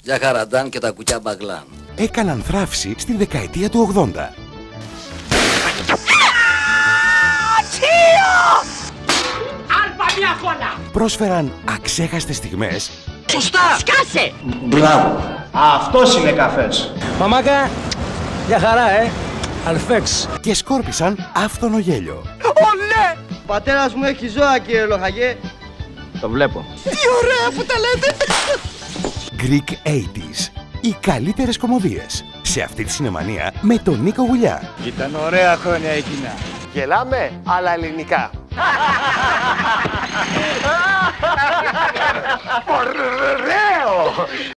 Για χαραντάν και τα κουκιά μπαγκλάν. Έκαναν θράψη στη δεκαετία του 80. Πρόσφεραν αξέχαστες στιγμές. Σωστά! Σκάσε! Μπράβο! Αυτός είναι καφές. Μαμάκα, για χαρά, Αλφέξ. Και σκόρπισαν άφθονο γέλιο. Ολέ! Ο πατέρας μου έχει ζώα, κύριε Λοχαγέ. Το βλέπω. Τι ωραία που τα λέτε! Greek 80s. Οι καλύτερες κωμωδίες. Σε αυτή τη συνεμανία με τον Νίκο Γουλιά. Ήταν ωραία χρόνια εκείνα. Γελάμε, αλλά ελληνικά. Ωραίο!